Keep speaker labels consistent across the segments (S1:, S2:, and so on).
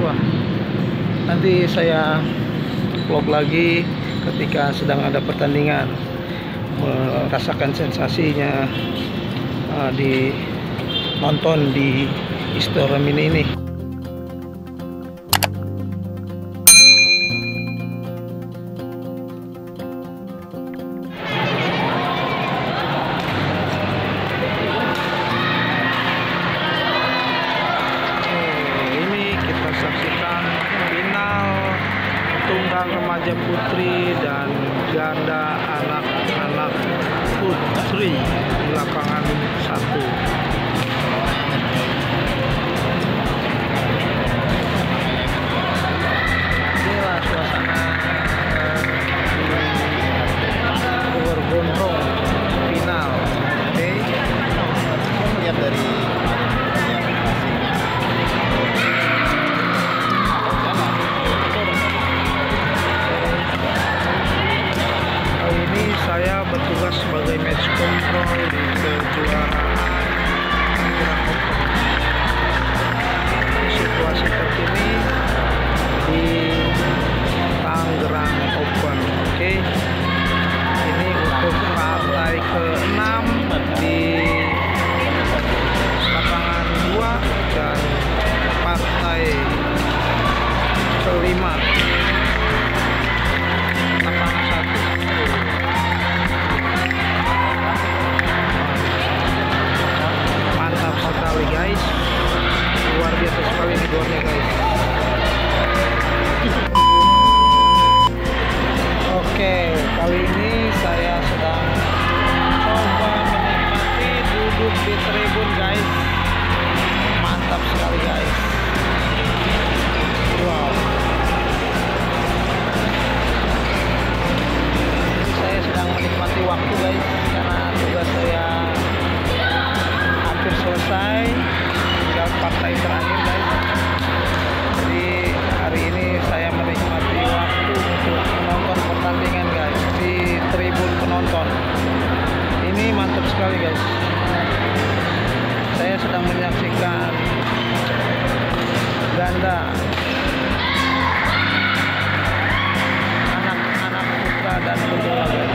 S1: Wah, nanti saya vlog lagi ketika sedang ada pertandingan, merasakan sensasinya di nonton di Istora Mini ini. Saksikan final tunggal remaja putri dan ganda anak-anak putri di lapangan 1. Inilah suasana di Gondrong final. Oke, lihat dari saya bertugas sebagai match control di kejuaraan Tangerang Open. Situasi terkini di Tangerang Open. Oke, ini untuk partai ke-6 di lapangan 2 dan partai ke-5 lapangan 1. Sekali guys, luar biasa sekali nih gornya guys. Oke, kali ini saya sedang coba menikmati duduk di tribun guys. Mantap sekali guys. Wow. Ini saya sedang menikmati waktu guys, karena tugas saya hampir selesai, tinggal partai terakhir guys. Jadi hari ini saya menikmati waktu untuk menonton pertandingan guys di tribun penonton. Ini mantap sekali guys. Saya sedang menyaksikan ganda anak-anak putra dan putri guys.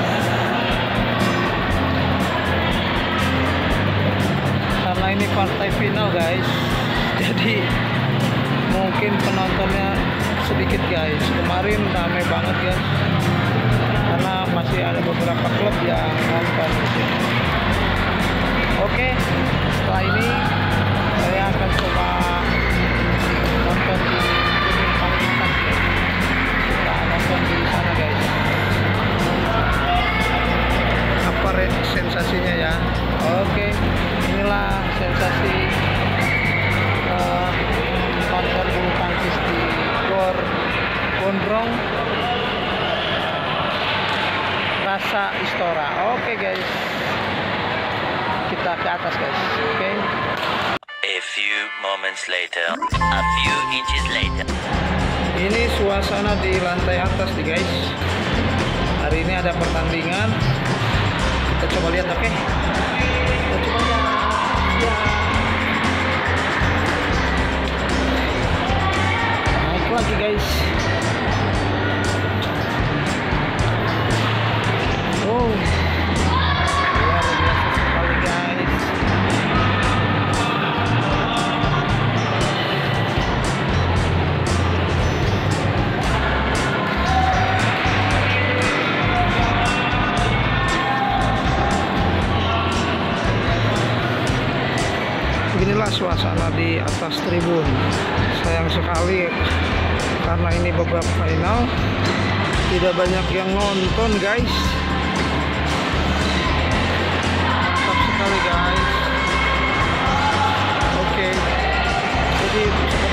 S1: Karena ini partai final guys, jadi mungkin penontonnya sedikit guys. Kemarin ramai banget guys, karena masih ada beberapa klub yang nonton di sini. Oke, setelah ini saya akan coba nonton di paling atas guys. Kita nonton di sana guys. Apa sensasinya ya? Oke, inilah sensasi nonton bulu tangkis di Gor Gondrong Rasa Istora. Oke guys, kita ke atas guys. Oke.
S2: A few moments later, a few inches later.
S1: Ini suasana di lantai atas nih guys. Hari ini ada pertandingan. Kita coba lihat, oke? Kita coba lihat. Ya. Naik lagi guys. Oh, luar biasa sekali guys. Beginilah suasana di atas tribun. Sayang sekali karena ini babak final, tidak banyak yang nonton guys. Mantap sekali guys. Oke, jadi